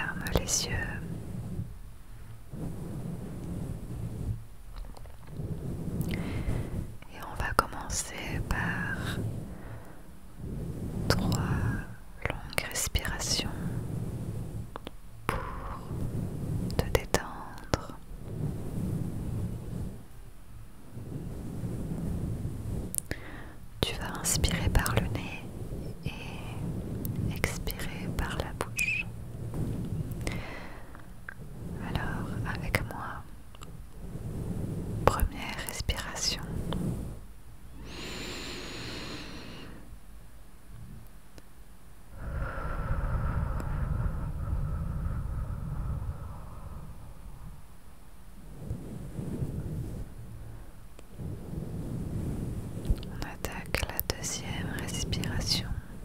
ferme les yeux. Et on va commencer par 3 longues respirations pour te détendre. Tu vas inspirer par le nez et expirer par la bouche. Alors, avec moi, première respiration. On attaque la deuxième respiration.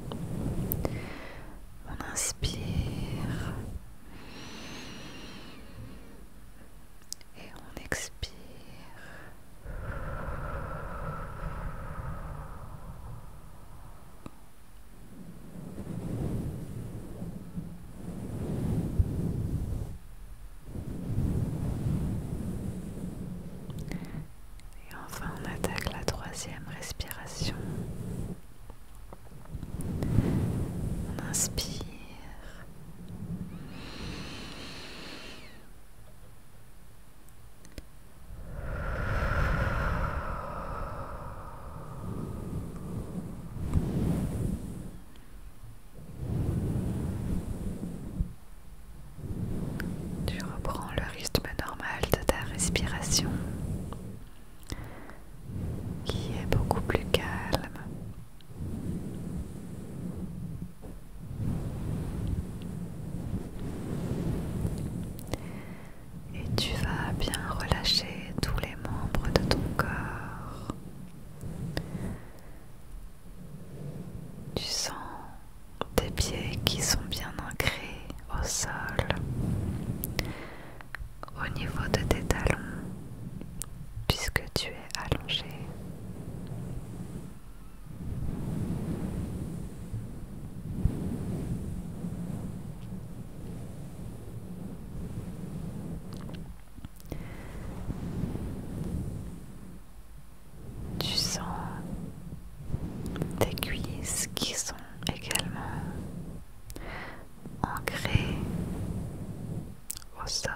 On inspire et on expire. Et enfin, on attaque la troisième respiration. On inspire tu reprends le rythme normal de ta respiration qui est beaucoup plus calme. Et tu vas bien relâcher tous les membres de ton corps. Tu sens tes pieds qui sont bien ancrés au sol, au niveau de tes talons, puisque tu es allongé. Tu sens tes cuisses qui sont également ancrées au sol.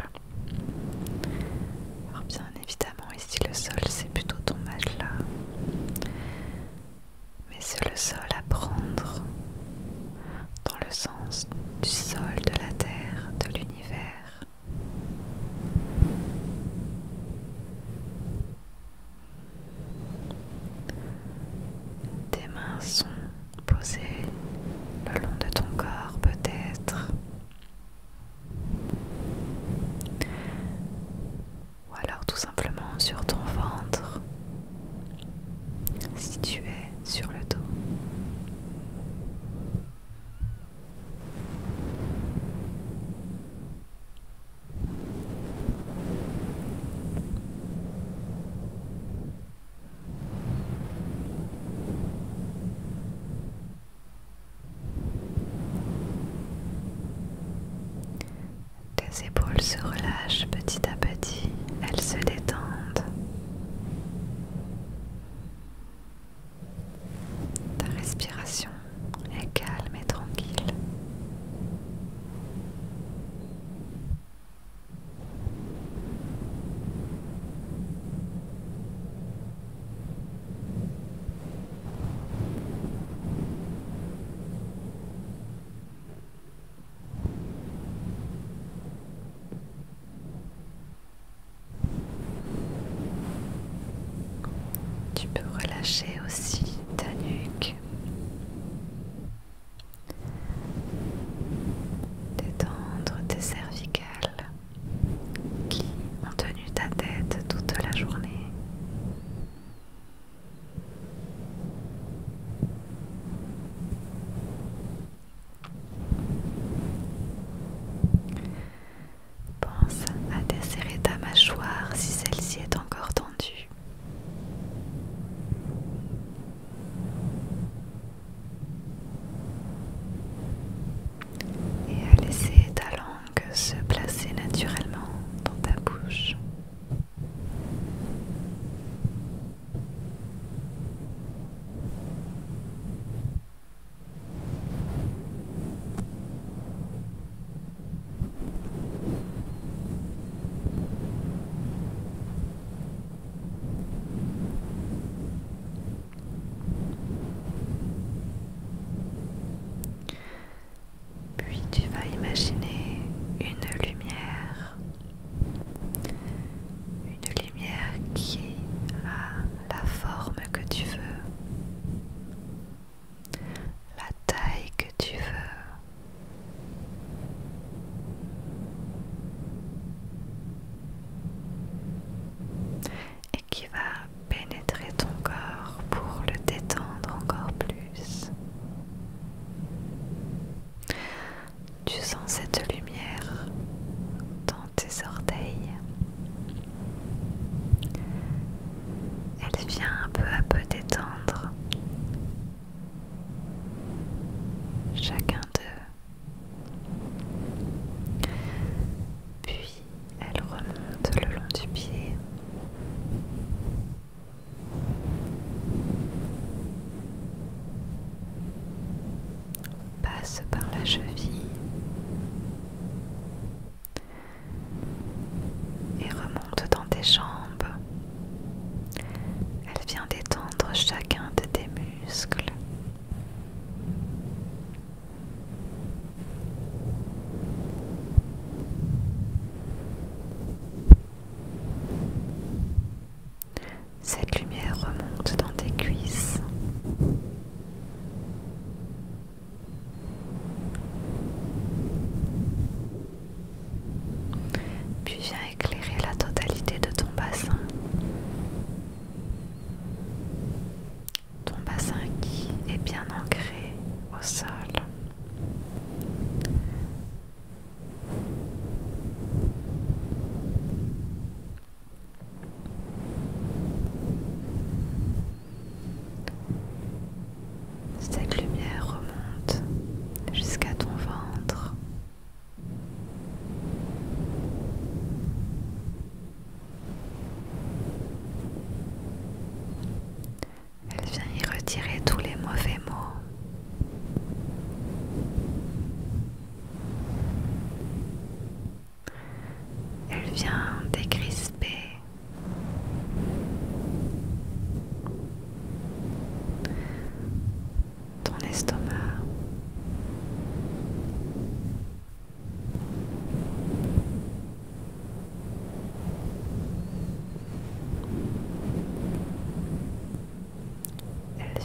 Alors bien évidemment ici le sol c'est plutôt ton matelas, mais c'est le sol à prendre dans le sens du sol, de la terre, de l'univers. Tes mains sont posées le long de ton corps peut-être, ou alors tout simplement sur ton ventre si tu es sur le dos. Tes épaules se relâchent petit à petit, elles se détendent. Ta respiration est calme et tranquille. Tu peux relâcher aussi ta nuque, détendre tes cervicales qui ont tenu ta tête toute la journée. Pense à desserrer ta mâchoire si celle-ci est encore tendue.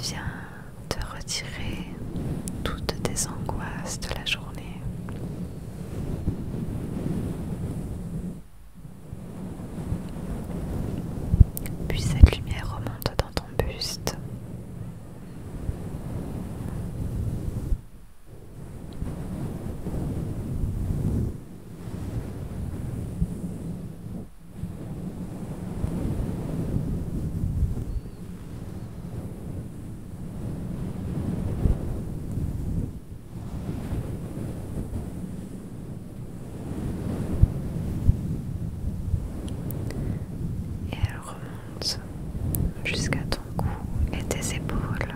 vient te retirer toutes tes angoisses de la journée. Puis cette lumière remonte dans ton buste. Et elle remonte jusqu'à ton cou et tes épaules.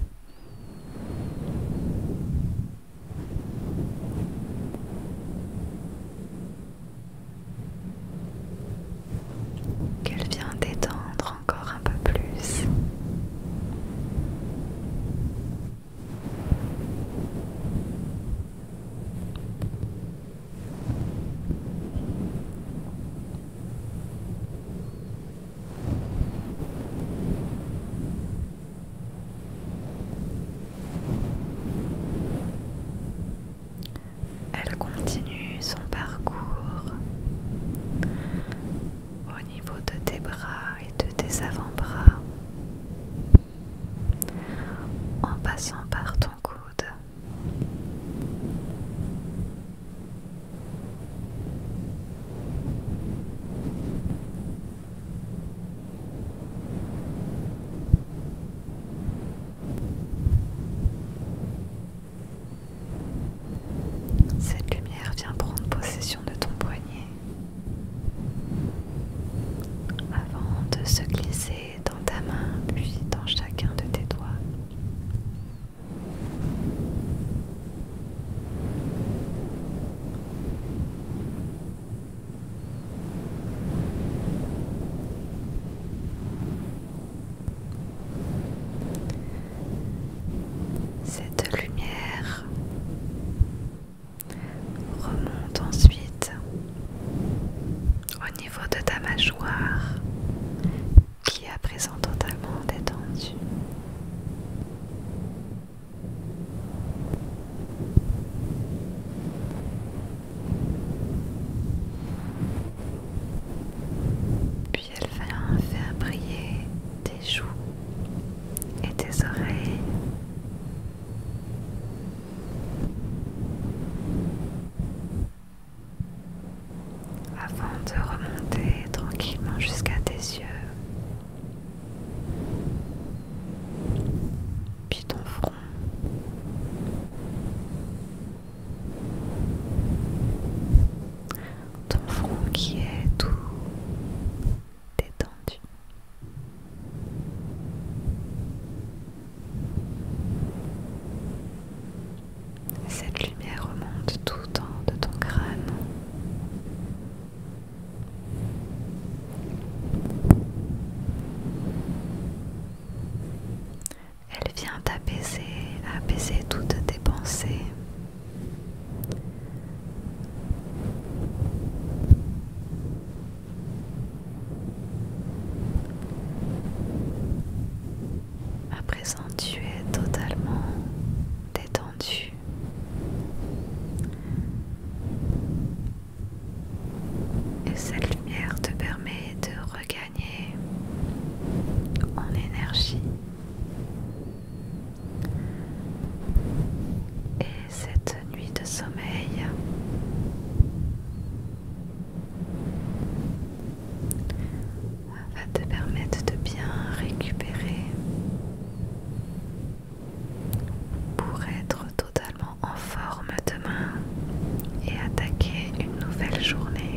Qu'elle vient détendre encore un peu plus. Elle continue son parcours au niveau de tes bras et de tes avant-bras, en passant par ton coude. Cette lumière vient prendre possession de ton poignet avant de se glisser dans ta main puis dans chacun de tes doigts. Cette lumière remonte ensuite au niveau de ta mâchoire qui est à présent totalement détendue. Puis elle vient faire briller tes joues et tes oreilles. Avant de remonter tranquillement jusqu'à tes yeux, puis ton front, qui est tout détendu. Cette lumière remonte tout en haut de ton crâne. Elle vient apaiser toutes tes pensées. À présent, tu es totalement détendu. Et cette lumière te permet de regagner en énergie. Et cette nuit de sommeil va te permettre de bien récupérer pour être totalement en forme demain et attaquer une nouvelle journée.